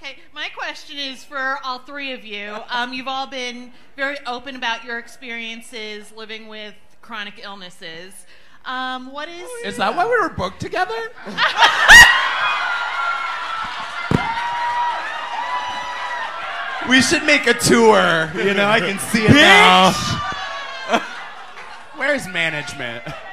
Okay, my question is for all three of you. You've all been very open about your experiences living with chronic illnesses. What is... Is that why we were booked together? We should make a tour. You know, I can see it now. Where's management?